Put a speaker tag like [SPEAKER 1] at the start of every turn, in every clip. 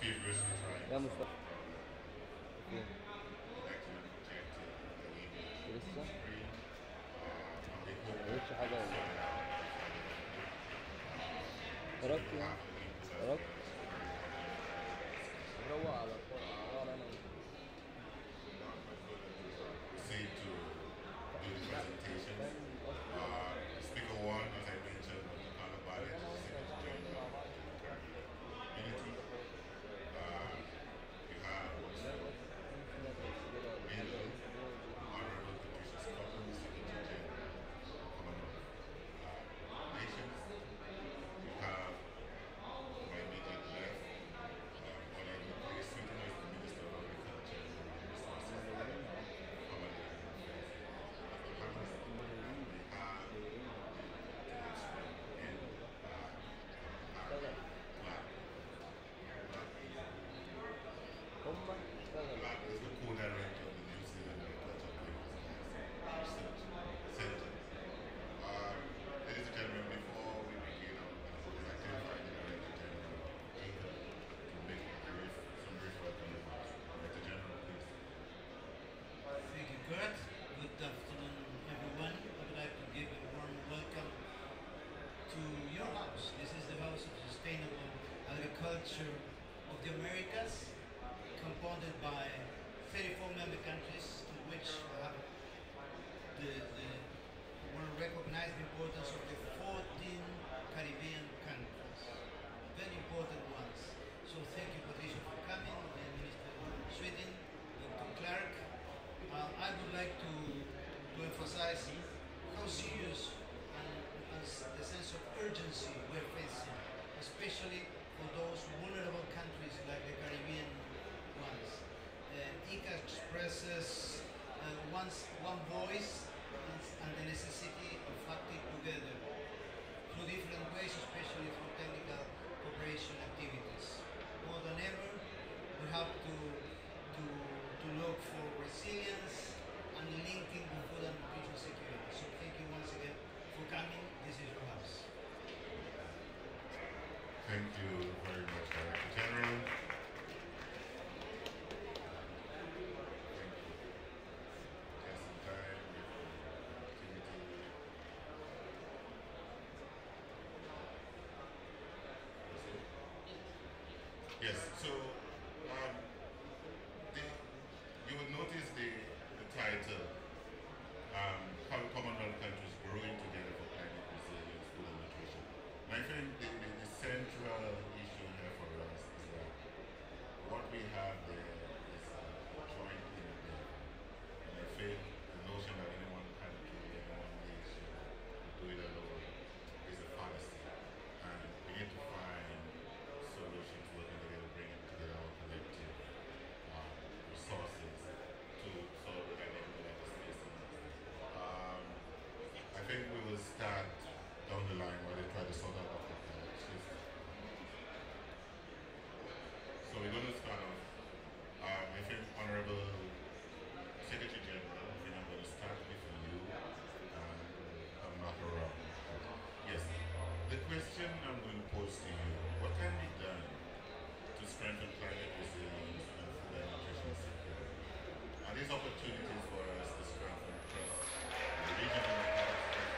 [SPEAKER 1] يا مصطفى فين؟ لسه؟ مقلتش حاجة ولا إيه؟ خرجت يعني؟ خرجت؟ روق على الفرع على أنا
[SPEAKER 2] proceed to do the presentation. Speaker one, as I mentioned, the Commonwealth is Secretary General of the community. You have Bill, Honorable Patricia's Couple, Secretary General of Commonwealth Nations. You have my immediate left, Honorable Chris Swinton, as the Minister of Agriculture and Marine Resources. Black is the co-director of the New Zealand Agricultural Research Center. Ladies and gentlemen, before we begin, I'd like to invite the Director General to make some brief welcome remarks. Director General, please.
[SPEAKER 3] Thank you, Kurt. Good afternoon, everyone. I would like to give a warm welcome to your house. This is the House of Sustainable Agriculture of the Americas, compounded by 34 member countries, in which want to recognize the importance of the 14 Caribbean countries, very important ones. So thank you, Patricia, for coming, and Minister Sweden, Dr. Clark. I would like to emphasize how serious and the sense of urgency we're facing, especially for those vulnerable countries like the Caribbean ones. ICA expresses one voice and the necessity of acting together through different ways, especially through technical cooperation activities. More than ever, we have to look for resilience and linking to food and nutrition security. So thank you once again for coming. This is your house.
[SPEAKER 2] Thank you very much, Director General. Just in time with the activity. Yes, so you will notice the title, how Commonwealth countries growing together for climate resilience, food and nutrition. And I think the central issue here for us is that what we have there is joint in the day. And I feel the notion that anyone country, anyone nation will do it alone is a fallacy. And we need to find solutions working together, bringing together our collective resources to solve the dynamic that is facing us. I think we will start down the line while they try to sort out the shift. So we're going to start off. I think Honorable Secretary General, I think I'm going to start with you and come back around. Yes, the question I'm going to pose to you, what can be done to strengthen climate resilience and food and nutrition security? Are these opportunities for us to strengthen trust in the region and the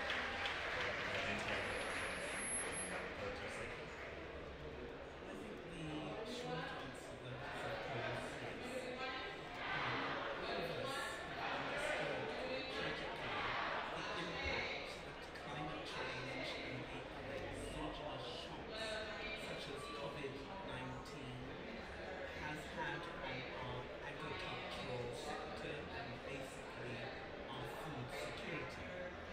[SPEAKER 2] agriculture sector?
[SPEAKER 4] I think the short answer to that is, of course, yes. All of us understood tragically the impact that climate change and the other exogenous shocks, such as COVID-19, has had on our agricultural sector and basically our food security.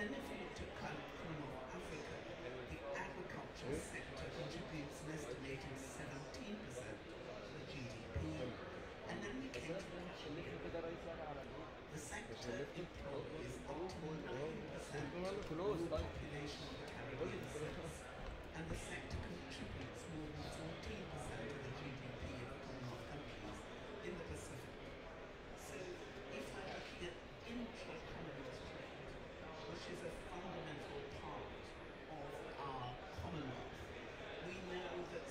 [SPEAKER 4] then if you look at Cancun of Africa, the agriculture sector contributes an estimated 17% to the GDP. And then we came to the The sector employs up to 9% of the global population of the Caribbean seas, and the sector contributes more than 14% of the GDP of Commonwealth countries in the Pacific. So if we're looking at intra-Commonwealth trade, which is a fundamental part of our Commonwealth, we know that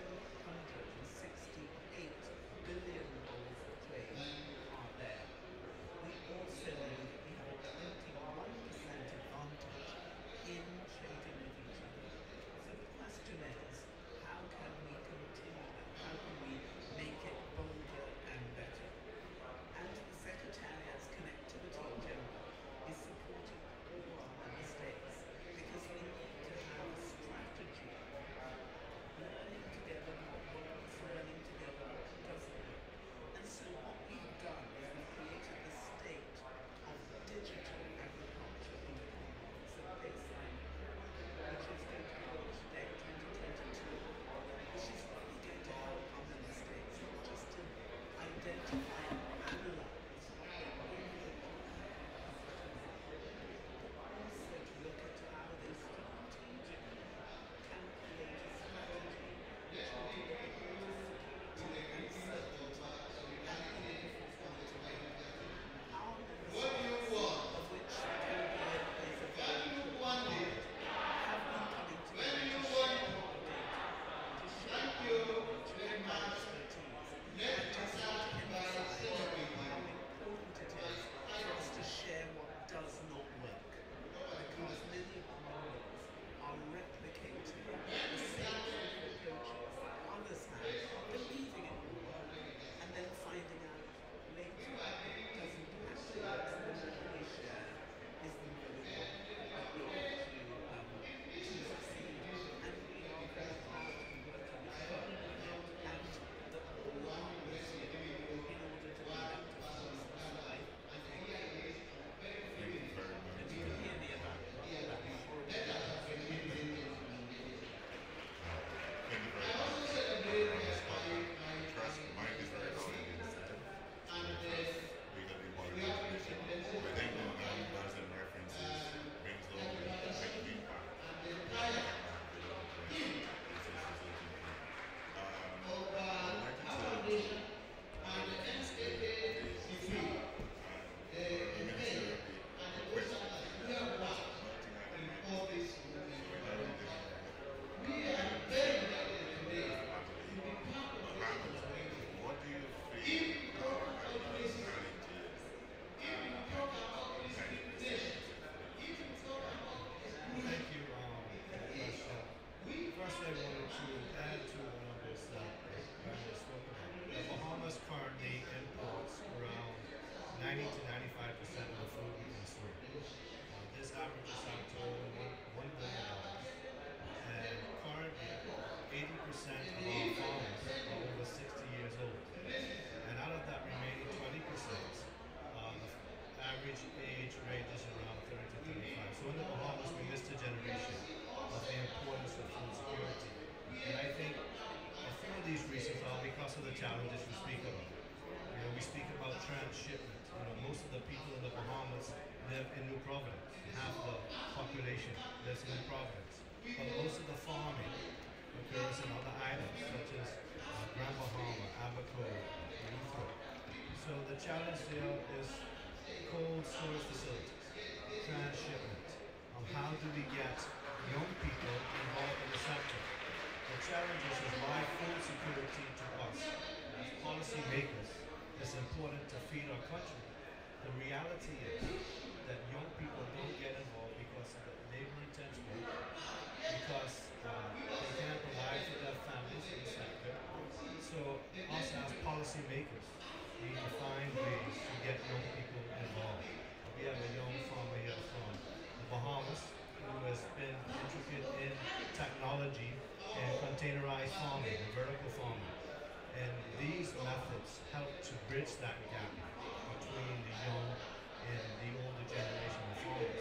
[SPEAKER 4] 768 billion dollars of trade are there. We also know that we have a 21% advantage in trading with each other. So the question is, how can we continue that? How can we make it bolder and better? And the Secretariat's connectivity in general is supporting all our member states because we need to have a strategy, learning together what works, learning together what doesn't work. And so what we've done is we've created the state of digital agriculture in the Commonwealth. It's a baseline which is going to be launched today, 2022, which is really going to help our member states not just to identify and analyze what they individually but also to look at how they strategically can create a strategy which will deliver greater security and certainty and in a different point of view. Our member states, of which the Caribbean is a very important part, have been coming together to share our data, to share our knowledge and our expertise. I just want to emphasize how important it is for us to share what does not work, because many of our members are replicating the same approaches that others have, believing it will work, and then finding out later that it doesn't actually work. So the more we share is the more we will be able to succeed. And we are very proud to be working with Commonwealth and the whole members here in order to bring that to fruition. So I thank you.
[SPEAKER 2] Thank you very much.
[SPEAKER 4] And you can hear me about that.
[SPEAKER 2] Thank you very much. I trust Mike is very excited. We can be more information. I think the numbers and references brings over a big impact. I'd like to tell you one of the things that is food. The Minister of the question. What do you feel are the challenges
[SPEAKER 5] Thank you for the question. First, I wanted to add to one of this that Brandon spoke about. The Bahamas currently imports around 90 to 95% of the food we consume. This averages out to over $1 billion. And currently, 80% of our farmers are over 60 years old. And out of that remaining 20%, the average age ranges around 30 to 35. So in the Bahamas, we missed a generation of the importance of food security. And I think a few of these reasons are because of the challenges we speak about. We speak about transshipment. Most of the people in the Bahamas live in New Providence. Half the population lives in New Providence. But most of the farming occurs in other islands, such as Grand Bahama, Abaco, Newport. So the challenge there is cold storage facilities, transshipment. How do we get young people involved in the sector? The challenge is why food security to us, as policymakers, is important to feed our country. The reality is that young people don't get involved because of the labor-intense work, because they can't provide for their families in the sector. So us as policymakers need to find ways to get young people involved. We have a young farmer here from the Bahamas who has been intricate in technology and containerized farming and vertical farming. And these methods help to bridge that gap between the young and the older generation of farmers.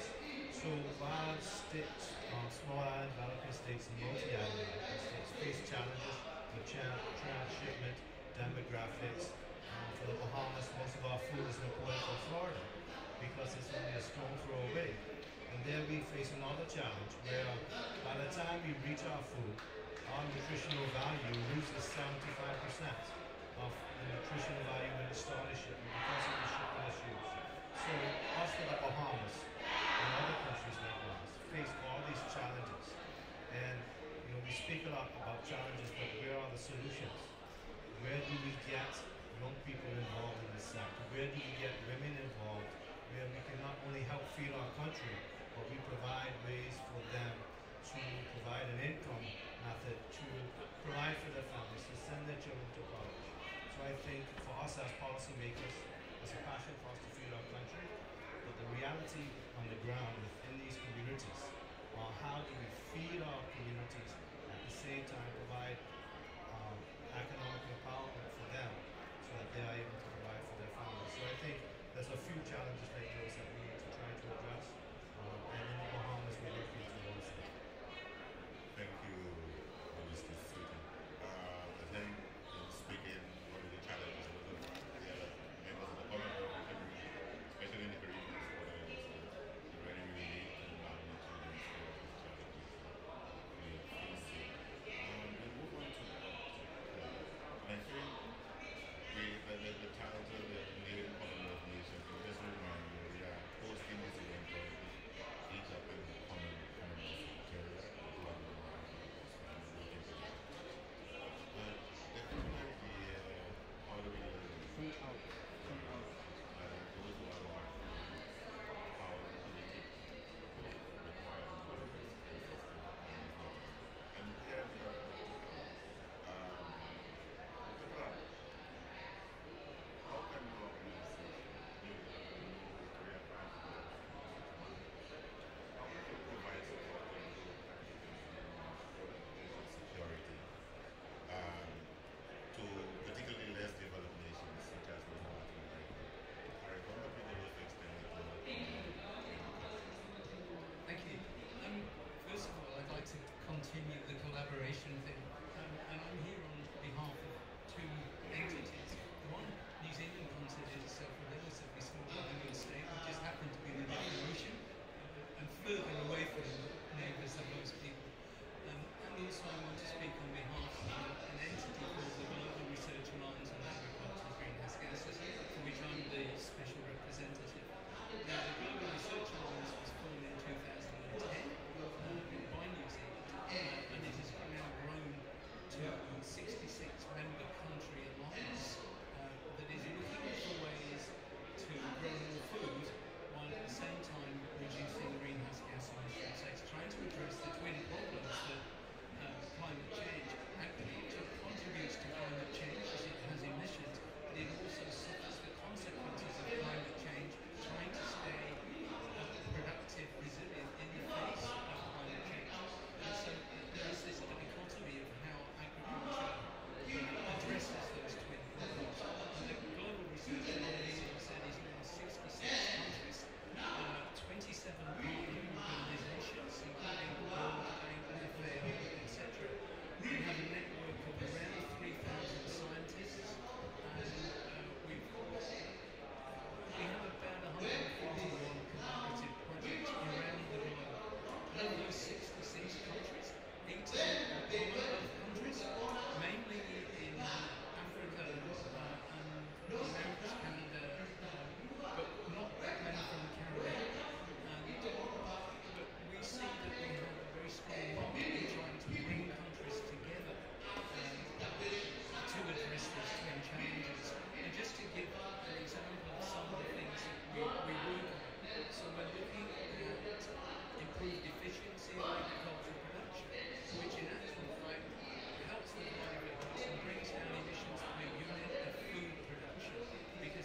[SPEAKER 5] So while small island developing states and multi-island developing states face challenges with transshipment, demographics. For the Bahamas, most of our food is imported from Florida because it's only a stone throw away. And there we face another challenge where by the time we reach our food, our nutritional value loses 75% of the nutritional value when it started shipping because of the shipping issues. So us for the Bahamas and other countries like ours face all these challenges. And we speak a lot about challenges, but where are the solutions? Where do we get young people involved in this sector? Where do we get women involved? Where we can not only help feed our country, but we provide ways for them to provide an income method to provide for their families, to send their children to college. So I think for us as policymakers, it's a passion for us to feed our country, but the reality on the ground within these communities are how do we feed our communities at the same time provide economic empowerment for them so that they are able to provide for their families. So I think there's a few challenges like those that we need to try to address. And in the Bahamas, we're looking towards that.
[SPEAKER 2] Thank you, Mr. Sweeten. I think in speaking, one of the challenges with the other members of the Commonwealth, especially in the Caribbean, is what I understand, the very unique and magnitude and scale of these challenges we are facing. We move on to and I think the title, the Leading Commonwealth Nation, just a reminder, we are hosting this event currently, each up in the Commonwealth Secretariat, the different idea, how do we
[SPEAKER 1] Free out. Free out.
[SPEAKER 2] those who are watching, how politics requires and then how can the organization how can it provide support to security to particularly less developed nations such as the Latin America? Harry, how can we also extend it to
[SPEAKER 4] Thank you. First of all, I'd like to continue the collaboration thing. And I'm here on behalf of two entities. One, New Zealand considers itself a relatively small island state, which just happened to be in the Indian Ocean and further away from neighbours than most people. And also I want to speak on behalf of an entity called the Global Research Alliance on Agriculture and Greenhouse Gases, for which I'm the special representative. Now, the Global Research Alliance was formed in 2010 by New Zealand, and it has now grown to a 66-member country alliance that is looking for ways to grow more food while at the same time reducing greenhouse gas emissions. So it's trying to address the twin problems that climate change. Agriculture contributes to climate change as it has emissions, but it also suffers the consequences of climate change, trying to stay productive, resilient in the face of climate change. And so there is this dichotomy of how agriculture addresses those twin problems. And the Global Research Alliance, as I said, is now 66 countries, 27 partner organisations, including the World Bank, FAO, etc. We have a network of around 3,000 scientists, and we have about 141 collaborative projects around the globe. And of those 66 countries, 18 are Commonwealth countries, mainly in Africa and the Americas, Canada, but not that many from the Caribbean. But we see that we have a very strong role in trying to bring countries together to address these twin challenges. And just to give an example of some of the things that we work on. So we're looking at improved efficiency in agricultural production, which in actual fact helps with livelihood and brings down emissions per unit of food production, because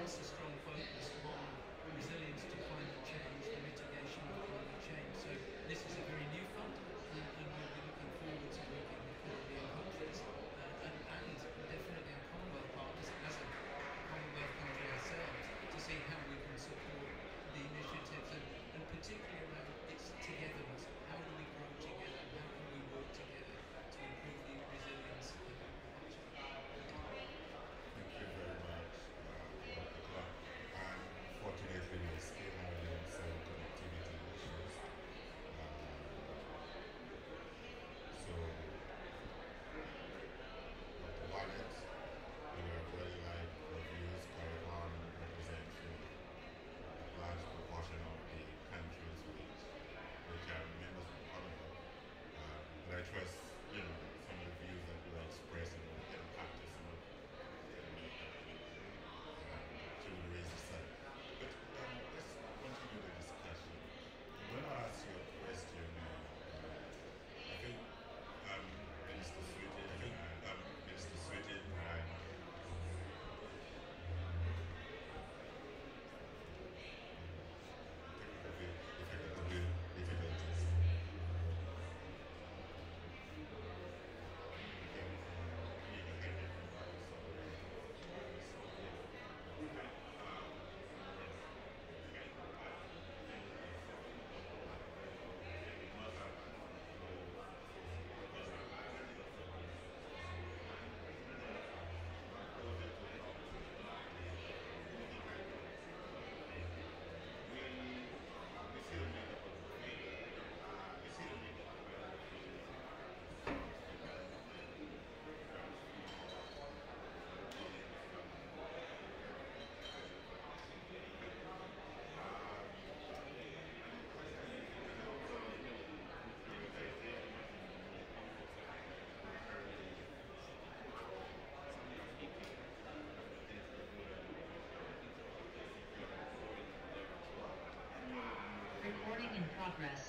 [SPEAKER 4] a strong focus on resilience to climate change, the mitigation of climate change. So this is a very new fund, and we'll be looking forward to working with Caribbean countries and definitely our Commonwealth partners as a Commonwealth country ourselves to see how we can support the initiatives and particularly around its togetherness. How do we grow together? How can we work together to improve the resilience of agriculture?
[SPEAKER 2] Thank you very much, Dr. Clark. Unfortunately, we're still having some connectivity issues. So, Dr. Barnett, we were very like your views. Taiwan represents a large proportion of the countries which are members of the Commonwealth. But I trust, some of the views that you are expressing will impact some of to raise the side. But let's continue the discussion. I'm going to ask you a question. I think Minister Sweetin, Minister Sweetin and technical difficulties.
[SPEAKER 6] Recording in progress.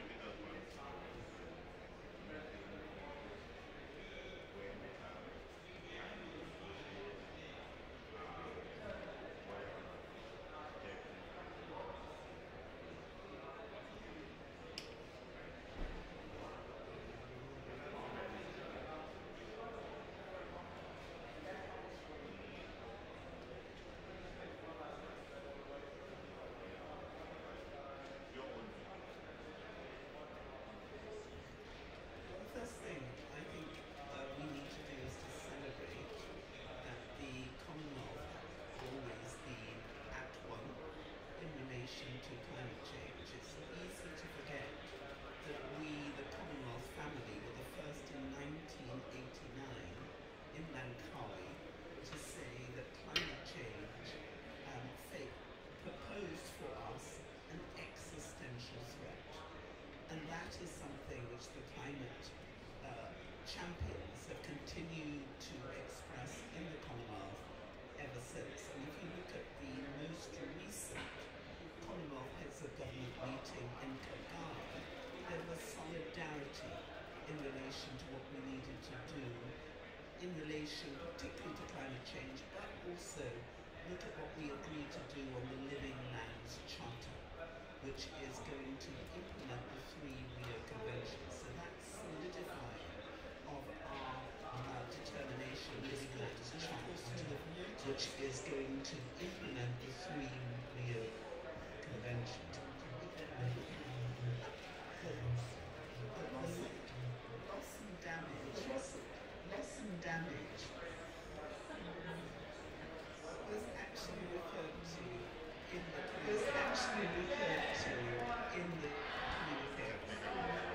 [SPEAKER 4] The first thing I think we need to do is to celebrate that the Commonwealth has always been at one in relation to climate change. It's easy to forget that we, the Commonwealth family, were the first in 1989 in Langkawi to say that climate change proposed for us an existential threat. And that is something which the climate champions have continued to express in the Commonwealth ever since. And if you look at the most recent Commonwealth Heads of Government meeting in Kagara, there was solidarity in relation to what we needed to do in relation particularly to climate change, but also look at what we agreed to do on the Living Lands Charter, which is going to implement the 3 Rio Conventions. So that's solidifying of our determination, Living Lands Charter, which is going to implement the 3 Rio Conventions. Loss and damage was actually referred to in the communique.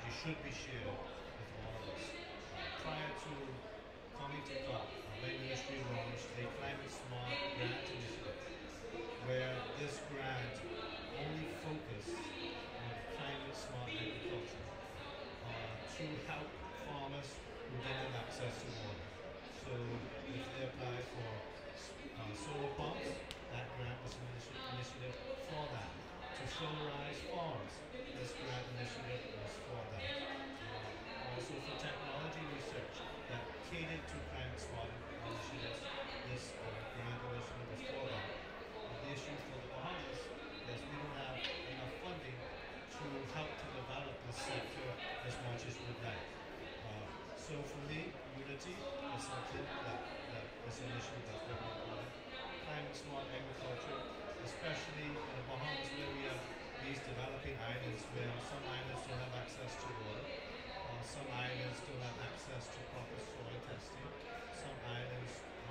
[SPEAKER 5] technology should be shared with all of us. Prior to coming to COP, my ministry launched a climate smart grant initiative where this grant only focused on climate smart agriculture to help farmers who didn't have access to water. So if they apply for solar pumps, that grant was an initiative for that. To solarize farms, this grant initiative was for that. Also for technology research that catered to climate smart initiatives, this grant initiative was for that. The issue for the Bahamas is we don't have enough funding to help to develop this sector as much as we'd like. So for me, unity is something that is an issue that's very important. Climate smart agriculture, especially in the Bahamas where we have these developing islands where some islands don't have access to water, some islands don't have access to proper soil testing, some islands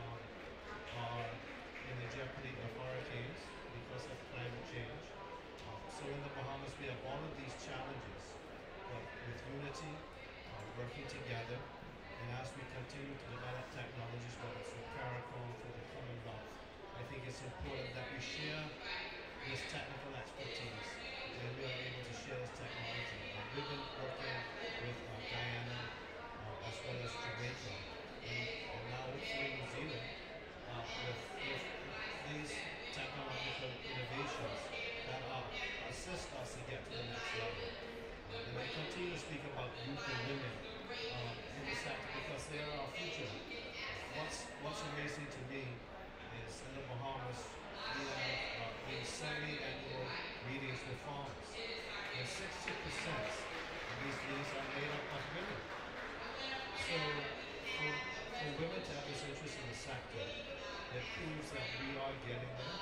[SPEAKER 5] are in the jeopardy of hurricanes because of climate change. So in the Bahamas we have all of these challenges, but with unity, working together, and as we continue to develop technologies, whether it's for CARICOM, for the Commonwealth, I think it's important that we share this technical expertise and we are able to share this technology. We've been working with Guyana as well as Jamaica and now hopefully New Zealand with these technological innovations that assist us to get to the next level. And I continue to speak about youth and women in the sector because they are our future. What's amazing to me is in the Bahamas we have these semi-annual meetings with farmers, and 60% of these meetings are made up of women. So for women to have this interest in the sector, it proves that we are getting there.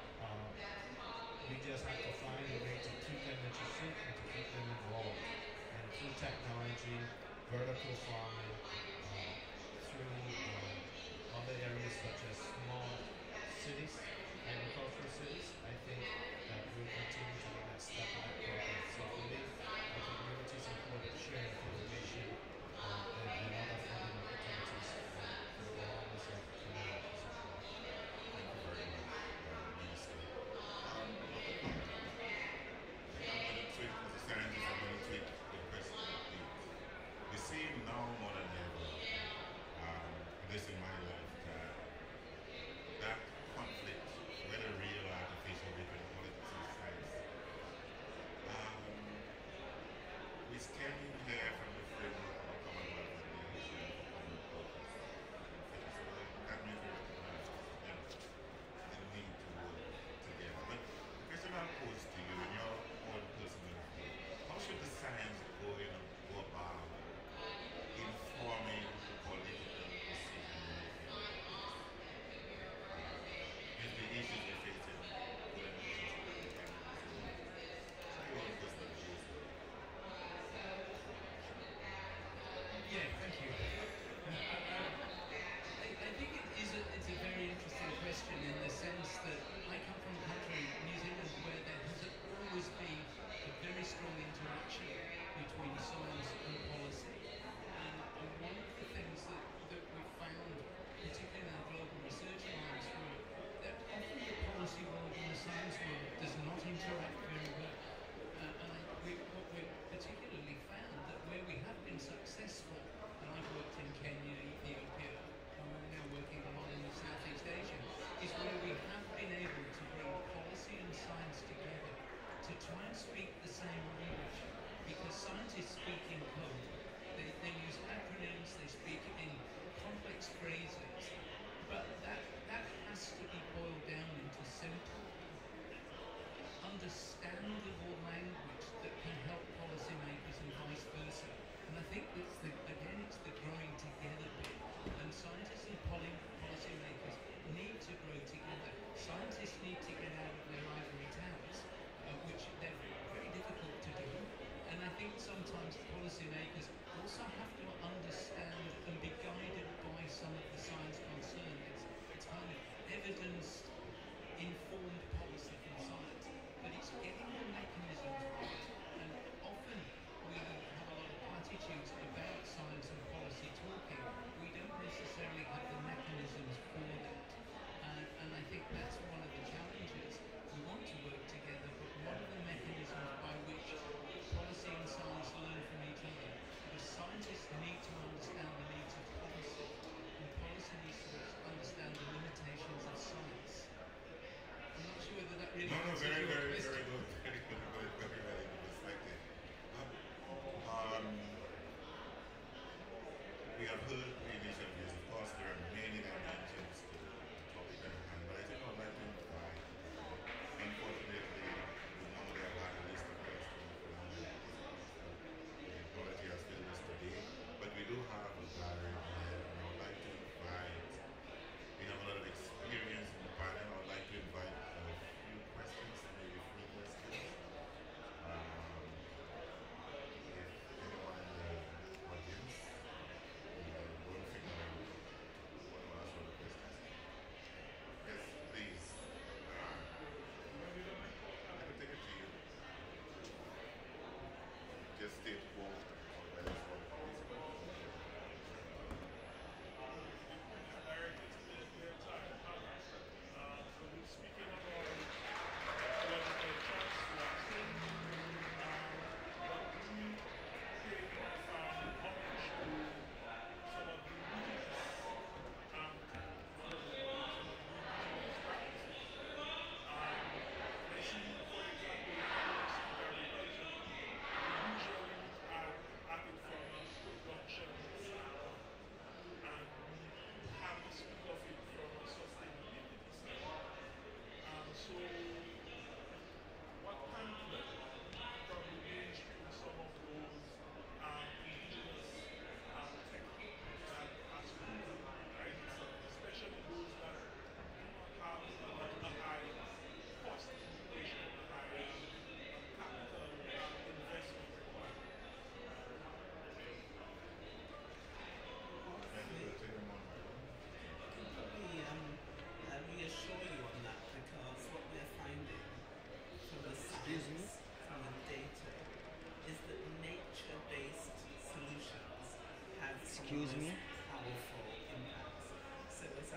[SPEAKER 5] We just have to find a way to keep them interested and to keep them involved. And through technology, vertical farming, through other areas such as small cities, agricultural cities, I think that we'll continue to the next step in that program. So for me, I think unity is important, sharing information and other funding opportunities for the Bahamas and communities as well.
[SPEAKER 2] Thank you very much, Minister. I'm going to tweak, as a scientist, I'm going to tweak the question a bit. We see now more than ever, at least in my lifetime,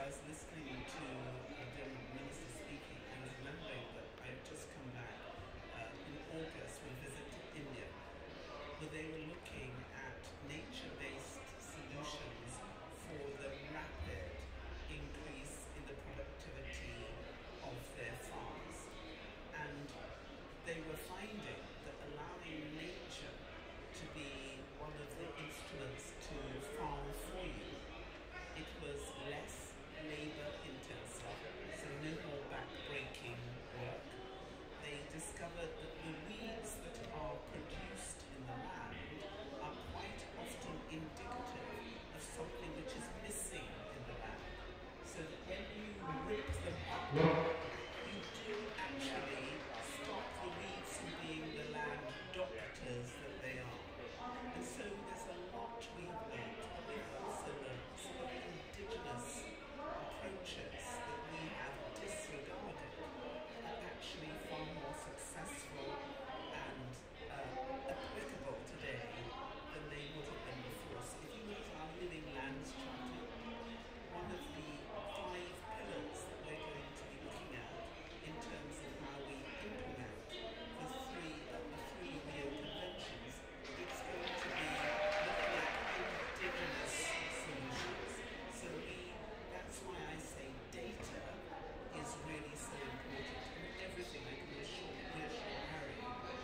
[SPEAKER 4] I was listening to the minister speaking, I was remembering that I had just come back in August with a visit to India, where they were looking at nature-based solutions for the rapid increase in the productivity of their farms. And they were finding that allowing nature to be one of the instruments to farm for you, it was less labor intensive, so no more back-breaking work. They discovered that the weeds that are produced in the land are quite often indicative of something which is missing in the land. So that when you rip them up, you do actually stop the weeds from being the land doctors that they are. And so there's a lot we have learned, but we've also learned some of the indigenous approaches that we have disregarded are actually far more successful and applicable today than they would have been before. So if you look at our Living Lands Charter, one of the 5 pillars that we're going to be looking at in terms of how we implement the three Rio Conventions, it's going to be looking at indigenous solutions. So that's why I say data is really so important. And everything, I can reassure Harry,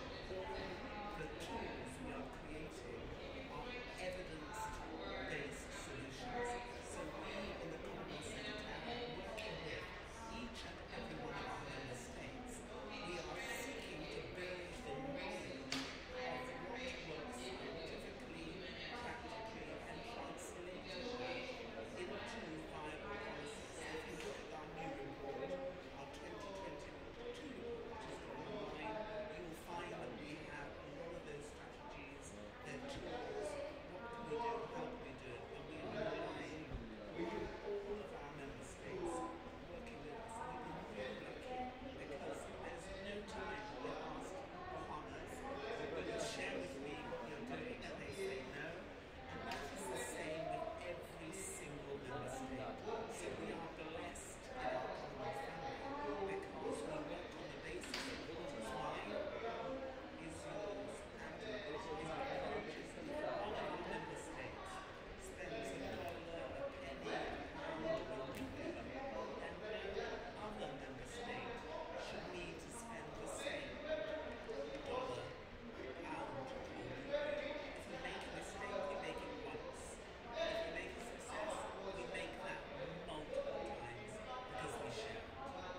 [SPEAKER 4] all the tools we are creating are evidence-based solutions. So we in the Commonwealth Secretariat, working with each and every one of our member states, we are seeking to build the knowledge of what works scientifically, practically, and translating that into viable policies. If you look at our new report, our 2022 report, which is online, you will find that we have a lot of those strategies, their tools, what can we do, how can we do it, and we are relying on all of our member states working with us. And we've been really lucky because there's no time when we ask Bahamas, will you share with me what you're doing, and they say no. And that is the same with every single member state. So we are blessed in our Commonwealth family because we work on the basis of what is mine is yours and what is approaches. If one of our member states spends $1, a penny, a pound, a rupee, then no other member state should need to spend the same dollar, pound, or rupee. If we make a mistake, we make it once. If we make a success, we make that multiple times because we share it.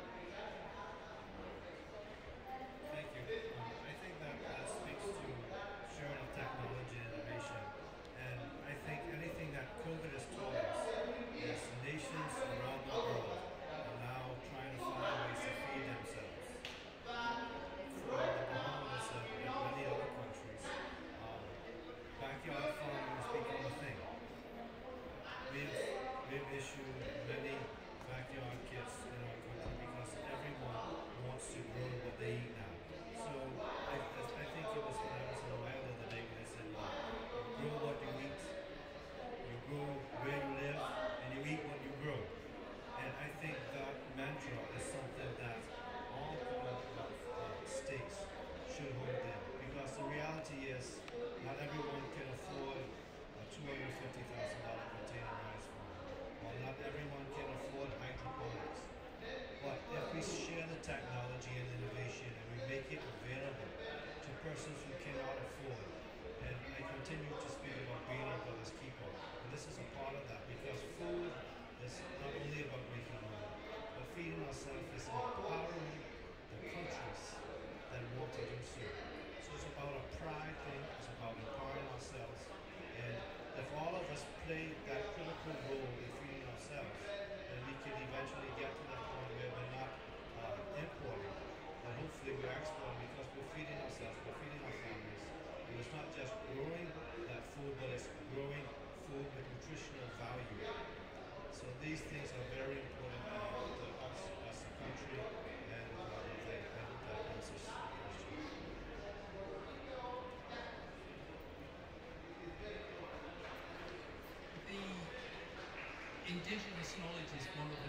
[SPEAKER 5] Thank you. I think that speaks to sharing of technology and innovation. And I think anything that COVID has taught us is nations around the world are now trying to find ways to feed themselves. For the Bahamas and many other countries, backyard farming has become a thing. We've issued many backyard kits in our country because everyone wants to grow what they eat now. So I think it was when I was in Ohio the other day when they said, you grow what you eat, you grow where you live, and you eat what you grow. And I think that mantra is something that all states should hold in. Because the reality is, not everyone can afford a $250,000 containerized farm, or not everyone can afford hydroponics. But if we share the technology and innovation and we make it available to persons who cannot afford, and I continue to speak about being our brother's keeper, and this is a part of that because food is not only about making money, but feeding ourselves is empowering the countries that want to do so. So it's about a pride thing, it's about empowering ourselves, and if all of us play that critical role in feeding ourselves, then we can eventually get to that point where we're not importing, and hopefully we're exporting because we're feeding ourselves, we're feeding our families. And it's not just growing that food, but it's growing food with nutritional value. So these things are very important to us as a country, and I hope that answers the question.
[SPEAKER 1] The indigenous knowledge is one of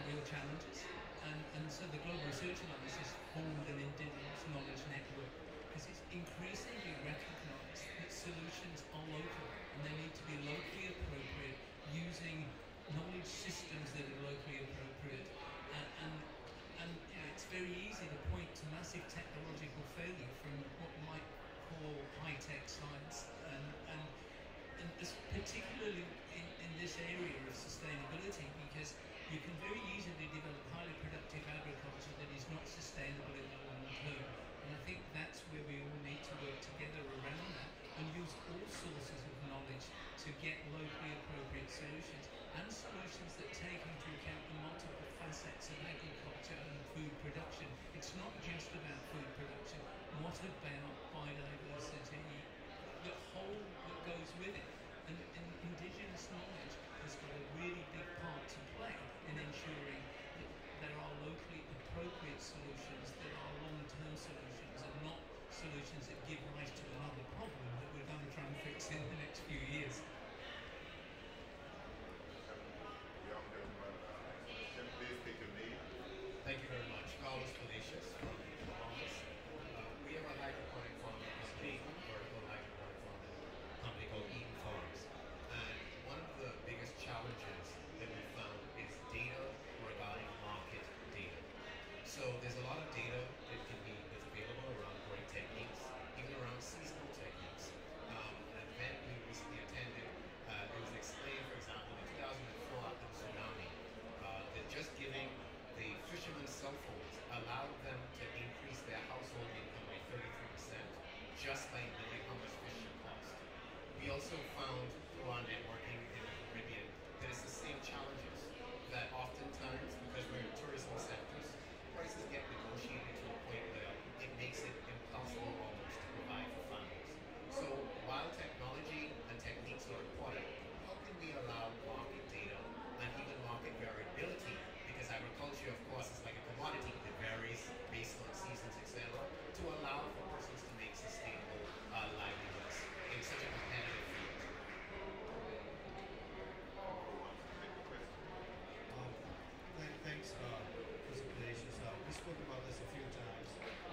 [SPEAKER 4] research analysis formed an indigenous knowledge network because it's increasingly recognised that solutions are local and they need to be locally appropriate using knowledge systems that are locally appropriate and you know, it's very easy to point to massive technological failure from what we might call high-tech science and this, particularly in this area of sustainability, because you can very easily develop highly productive agriculture that is not sustainable in the long term. And I think that's where we all need to work together around that and use all sources of knowledge to get locally appropriate solutions and solutions that take into account the multiple facets of agriculture and food production. It's not just about food production. What about biodiversity, the whole that goes with it? And indigenous knowledge has got a really big part to play in ensuring that there are locally appropriate solutions that are long-term solutions and not solutions that give rise to another problem that we're going to try and fix in the next few years.
[SPEAKER 2] Please take your name.
[SPEAKER 7] Thank you very much. Carlos Palacios from the Bahamas. We have a hydroponic farming company, vertical hydroponic farming company called Eden Farms. And one of the biggest challenges that we found is data regarding market data. So there's a lot of data that's available around growing techniques, even around seasonal techniques. An event we recently attended, it was explained, for example, in 2004 after the tsunami, that just giving the fishermen's cell phones allowed them to increase their household income by 33% just by knowing how much fish should cost. We also found through our networking in the Caribbean that it's the same challenges, that oftentimes, because we're in tourism sectors, prices get negotiated to a point where it makes it impossible almost to provide for families. So while technology and techniques are important, how can we allow market data and even market variability, because agriculture, of course, is like a commodity that varies based on seasons, etc., to allow for persons to make sustainable livelihoods in such a competitive field?
[SPEAKER 5] Thanks, Mr. Palacios. We spoke about this a few times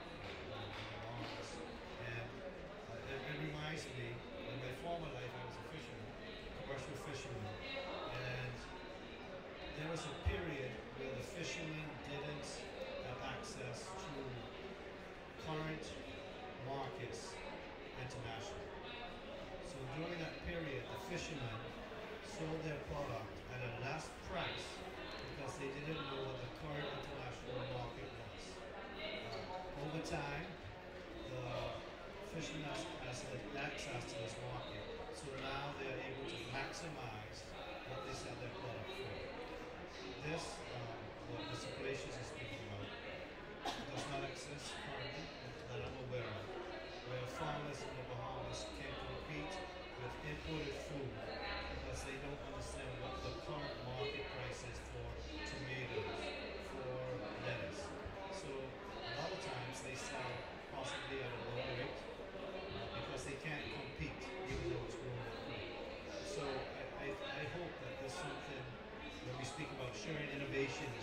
[SPEAKER 5] and it reminds me, in my former life I was a fisherman, commercial fisherman, and there was a period where the fishermen didn't have access to current markets internationally. So during that period, the fishermen sold their product at a less price because they didn't know what the current international market was. Over time, the fishermen has had access to this market, so now they are able to maximize what they sell their product for. This, what Mr. Palacios is speaking about, does not exist currently that I'm aware of, where farmers in the Bahamas can compete with imported food because they don't understand what the current market price is for tomatoes, for lettuce. So a lot of times they sell possibly at a lower rate because they can't compete even though it's grown food. So I hope that there's something when we speak about sharing innovation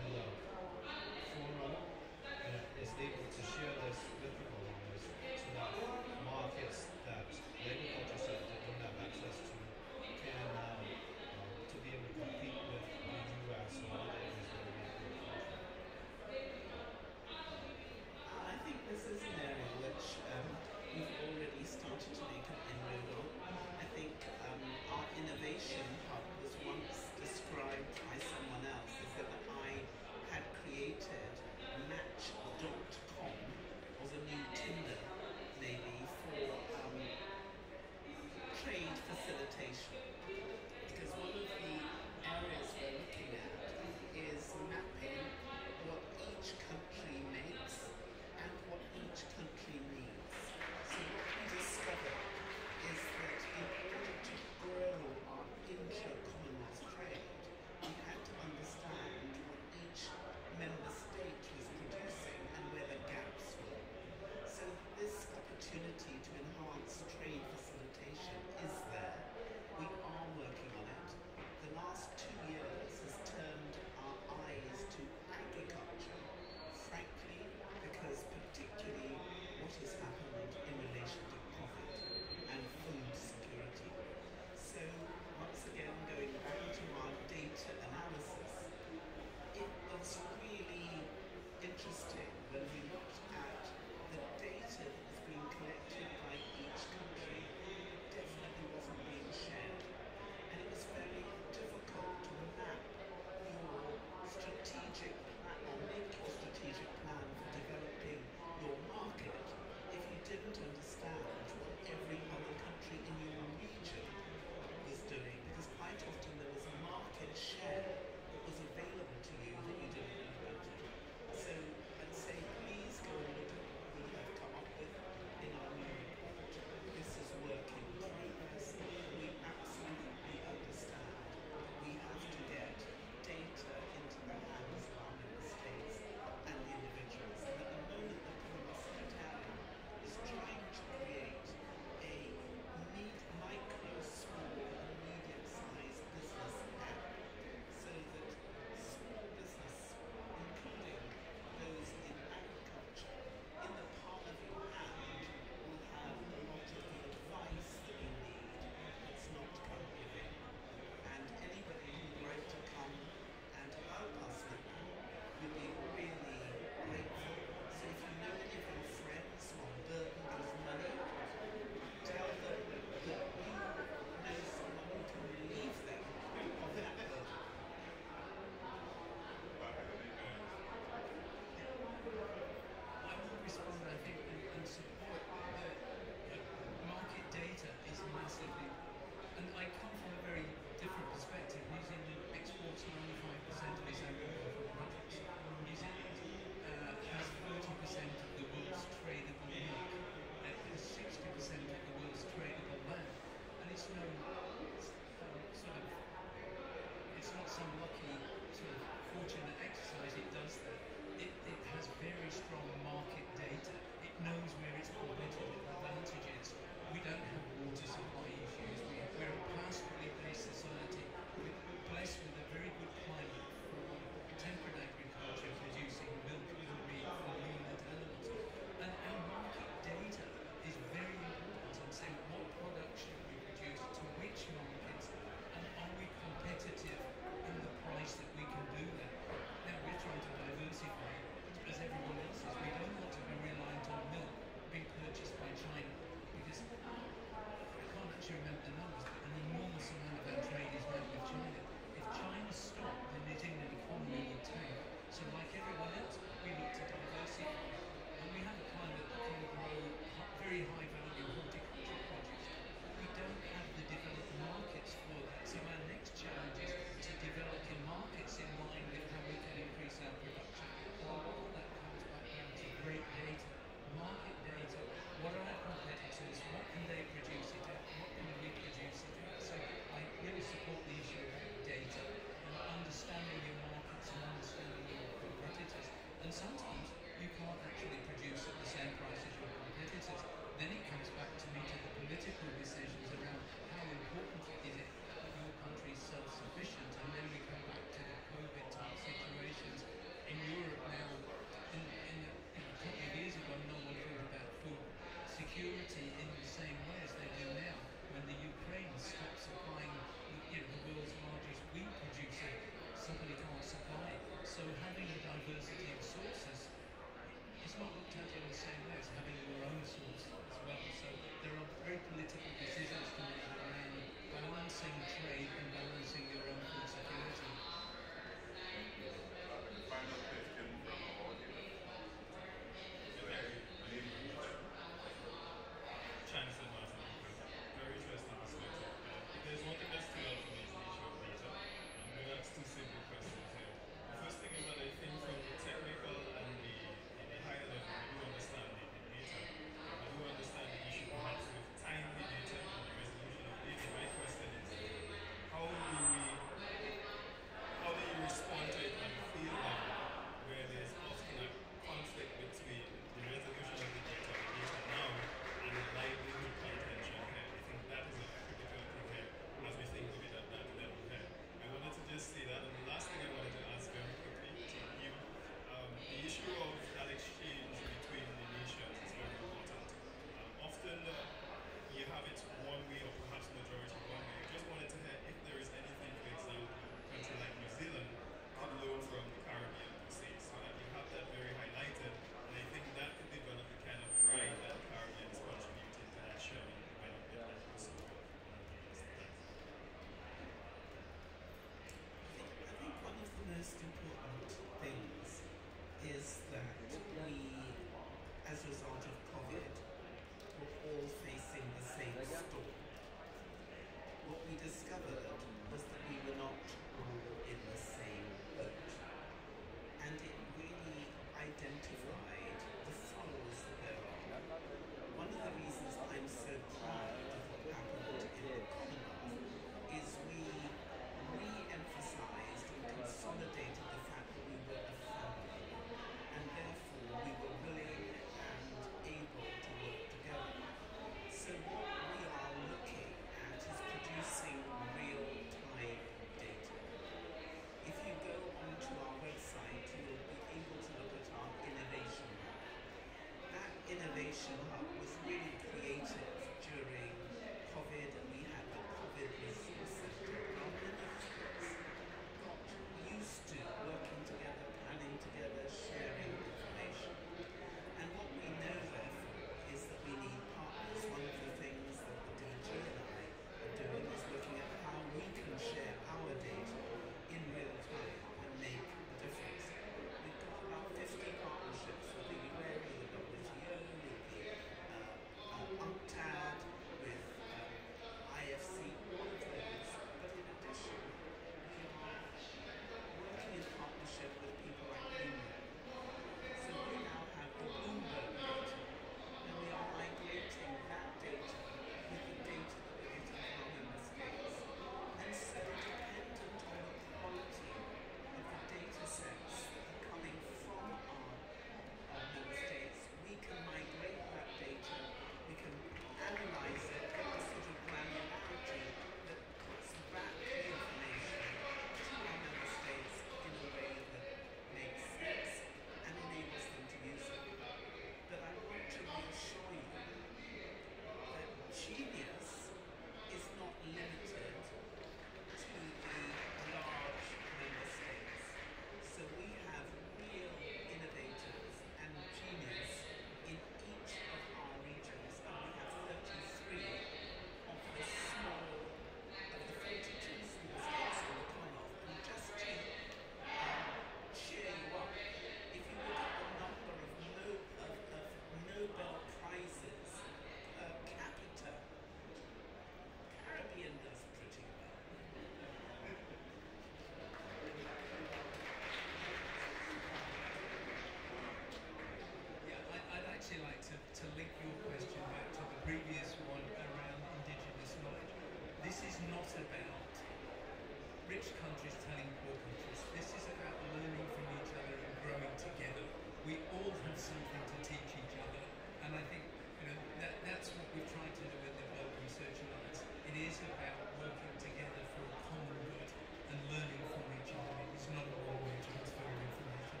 [SPEAKER 4] rich countries telling poor countries. This is about learning from each other and growing together. We all have something to teach each other, and I think that's what we've tried to do with the Development Research Alliance. It is about working together for a common good and learning from each other. It's not a one-way transfer of information.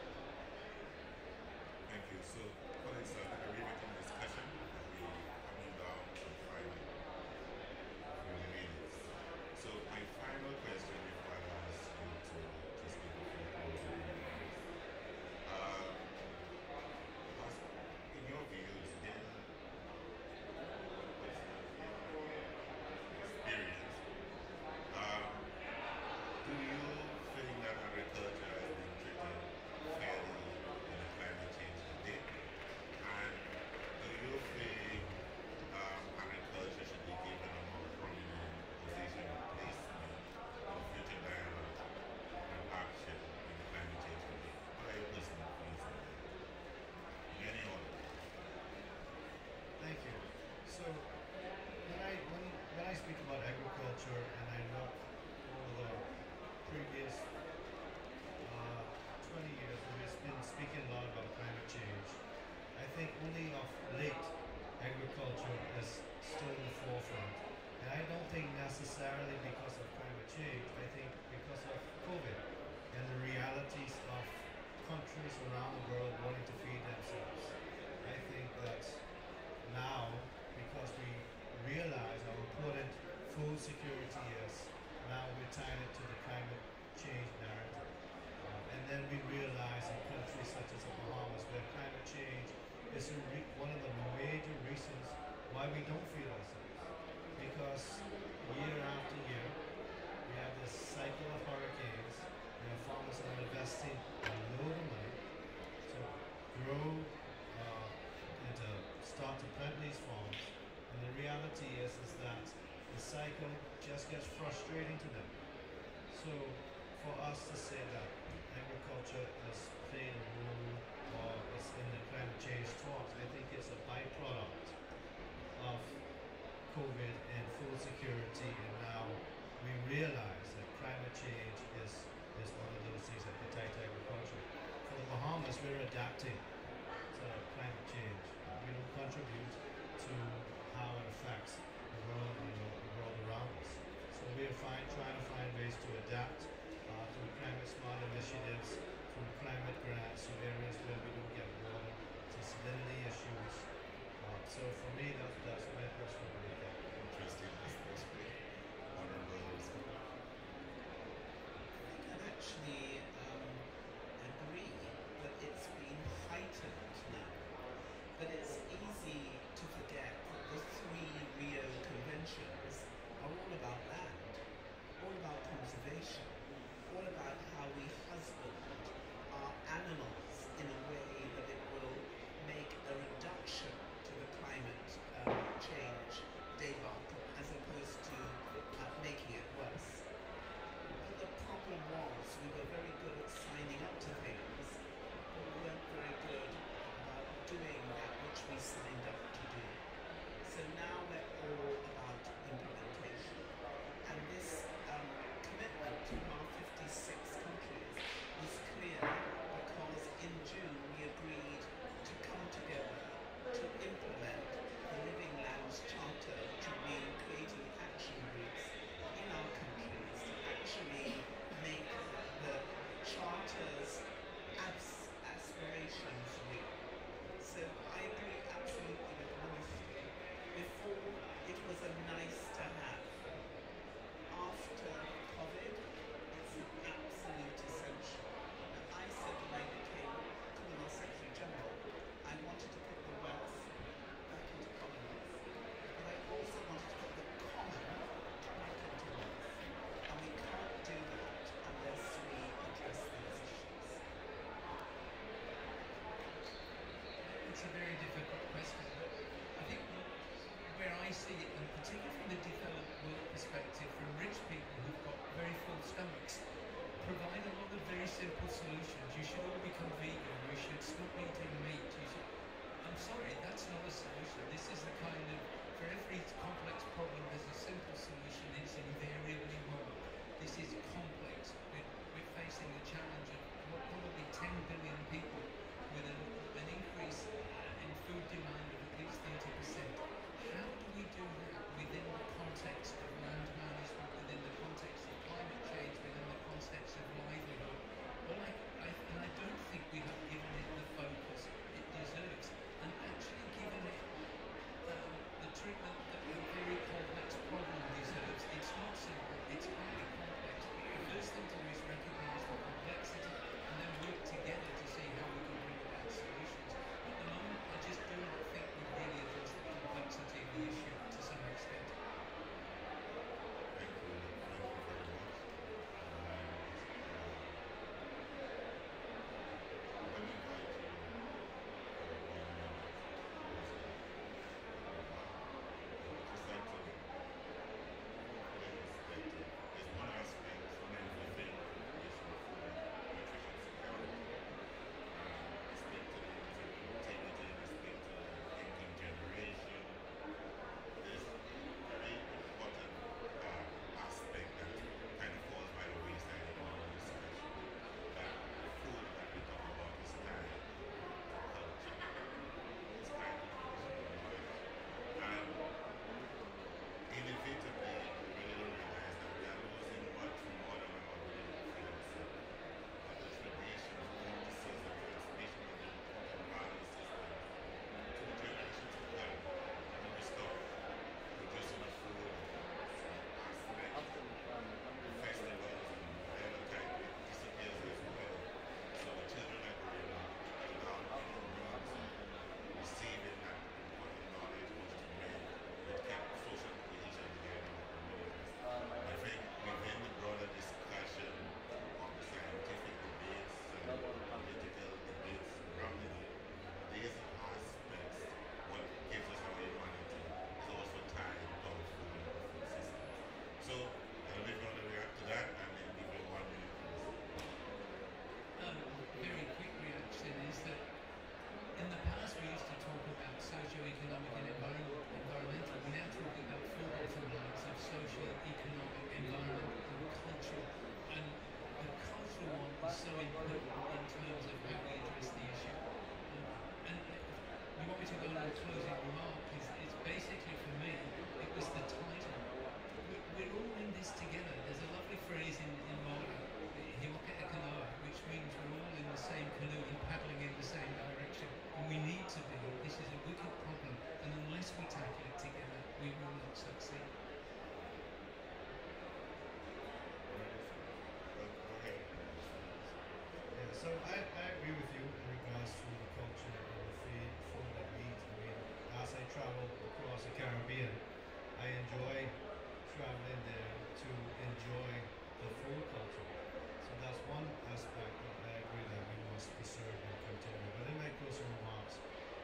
[SPEAKER 2] Thank you. So, colleagues, a riveting discussion. We're coming down to the final few minutes. So, my final question before I ask you to just give a few closing remarks. In your views, then, experience, do you think that agriculture has been treated fairly in the climate change debate? And do you think agriculture should be given a more prominent position or placement in future dialogue and action in the climate change debate? What are your personal views on that? Any other?
[SPEAKER 5] Thank you. So when I speak about agriculture and I look over the previous 20 years, we've been speaking a lot about climate change. I think only of late agriculture is still in the forefront. And I don't think necessarily because of climate change, I think because of COVID and the realities of countries around the world wanting to feed themselves. I think that now, because we realize how important food security is, now we're tying it to the climate change narrative. And then we realize in countries such as the Bahamas, where climate change is one of the major reasons why we don't feed ourselves. Because year after year, we have this cycle of hurricanes, and farmers are investing a load of money to grow and to start to plant these farms. And the reality is that the cycle just gets frustrating to them. So for us to say that agriculture has played a role or is in the climate change talks, I think it's a byproduct of COVID and food security, and now we realize that climate change is one of those things that can tie to agriculture. For the Bahamas, we're adapting to climate change. We don't contribute to how it affects the world, the world around us. So we're trying to find ways to adapt through climate smart initiatives, through climate grants, to areas where we don't get water, to salinity issues. So for me, that's my personal belief.
[SPEAKER 2] Interesting. That's great. Honorable
[SPEAKER 4] I actually agree that it's been heightened now. But it's easy to forget that the three Rio conventions are all about land, all about conservation, all about how we husband our animals in a way that it will make a reduction to the climate change debacle as opposed to making it worse. But the problem was we were very good at signing up to things, but we weren't very good about doing that which we signed up to do. So now we're all about implementation. And this commitment to our 56 countries was clear because in June we agreed to come together to implement the Living Lands Charter, which would mean creating action groups in our countries to actually make the Charter's aspirations real. So I agree absolutely with honesty. Before, it was a nice to have. After COVID, it's an absolute essential. And I said when I became Commonwealth Secretary General, I wanted to put the wealth back into Commonwealth. But I also wanted to put the common back into wealth. And we can't do that unless we address these issues. It's a very difficult question, but I think where I see it, and particularly from the developed world perspective, from rich people who've got very full stomachs, provide a lot of very simple solutions. You should all become vegan. You should stop eating meat. I'm sorry, that's not a solution. This is the kind of, for every complex problem, there's a simple solution. It's invariably wrong. This is
[SPEAKER 5] enjoy traveling there, to enjoy the food culture. So that's one aspect that I agree that we must preserve and continue. But in my closing remarks,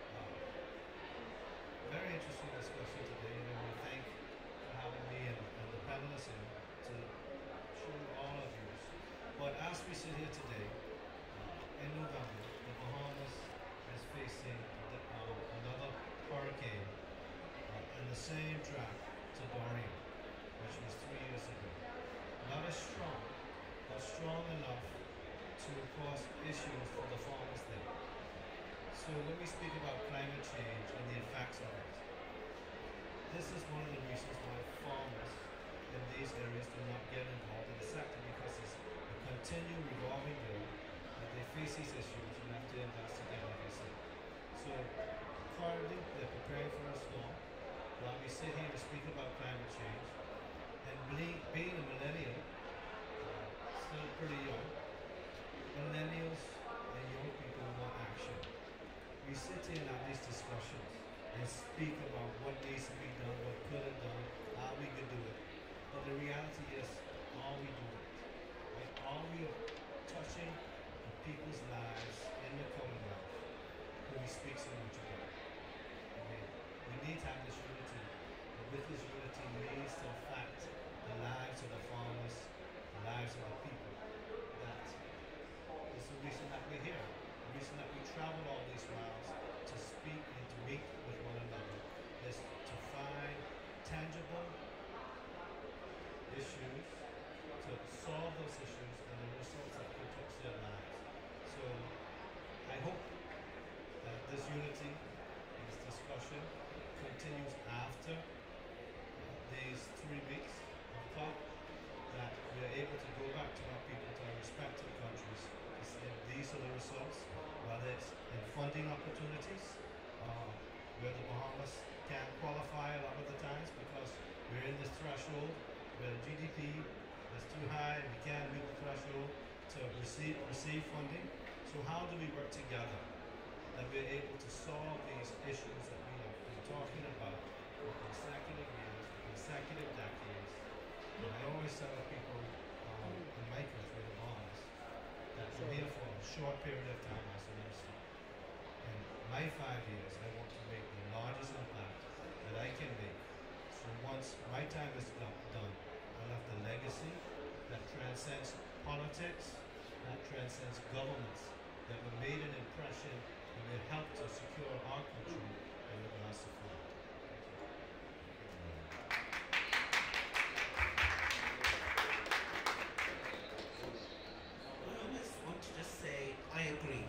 [SPEAKER 5] very interesting discussion today, and I want to thank for having me and the panelists to show all our views. But as we sit here today, in November, the Bahamas is facing another hurricane in the same track to Dorian, which was 3 years ago. Not as strong, but strong enough to cause issues for the farmers there. So when we speak about climate change and the effects of it, this is one of the reasons why farmers in these areas do not get involved in the sector, because it's a continual revolving door that they face these issues and have to investigate, like I said. So currently they're preparing for a storm while we sit here to speak about climate change, and being a millennial, still pretty young, millennials and young people want action. We sit here and have these discussions and speak about what needs to be done, what could have done, how we could do it. But the reality is, are we doing it? Right? Are we touching the people's lives in the Commonwealth who we speak so much about? Okay. We need to have this unity, but with this unity needs to affect the lives of the farmers, the lives of the people. That is the reason that we're here. The reason that we travel all these miles to speak and to meet with one another is to find tangible issues, to solve those issues, and the results that could touch their lives. So I hope that this unity, this discussion continues after these 3 weeks of talk, that we are able to go back to our people, to our respective countries, to say these are the results, whether it's in funding opportunities, where the Bahamas can't qualify a lot of the times because we're in this threshold where the GDP is too high and we can't meet the threshold to receive funding. So how do we work together that we're able to solve these issues that we have been talking about for consecutive years, consecutive decades? And I always tell people in my country, the Bahamas, that we're here for a short period of time as an minister. In my 5 years, I want to make the largest impact that I can make. So once my time is done, I'll have the legacy that transcends politics, that transcends governments, that we made an impression and we helped to secure our country in regards to food.
[SPEAKER 4] I almost want to just say I agree.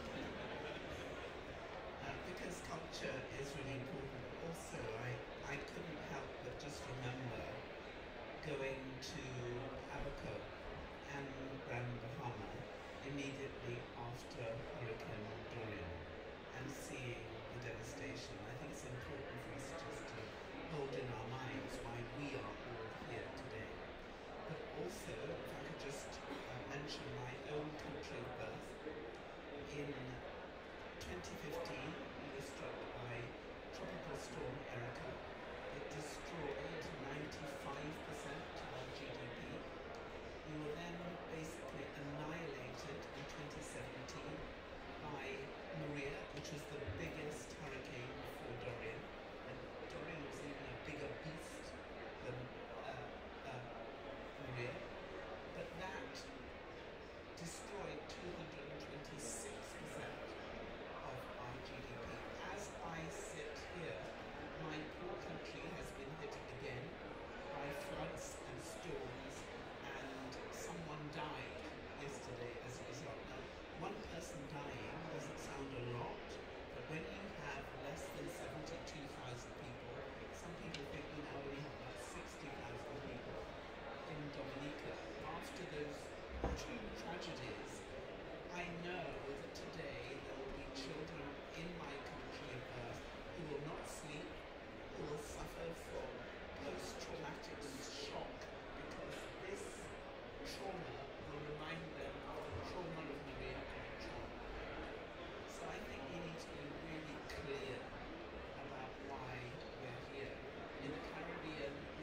[SPEAKER 4] Because culture is really important. Also, I couldn't help but just remember going to Abaco and Grand Bahama immediately after Hurricane Dorian and seeing the devastation. I think it's important for us just to hold in our minds why we are all here today. But also, if I could just mention my own country of birth. In 2015, we were struck by Tropical Storm Erica. It destroyed 95% of our GDP. We were then basically annihilated in 2017 by Maria, which was the biggest hurricane before Dorian. And Dorian was even a bigger beast than Maria. But that destroyed 226% of our GDP. As I sit here, my poor country has been hit again by floods and storms, and someone died yesterday as a result. Now, one person dying doesn't sound a lot, but when you have less than 72,000 people, some people think we now only have about 60,000 people in Dominica. After those 2 tragedies, I know that today there will be children in my country of birth who will not sleep, who will suffer from post-traumatic shock, because this trauma will remind them of the trauma of Maria and trauma. So I think we need to be really clear about why we're here. In the Caribbean,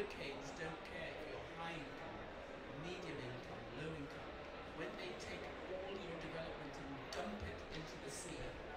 [SPEAKER 4] hurricanes don't care if you're high income, medium income, low income. When they take all your development and dump it into the sea,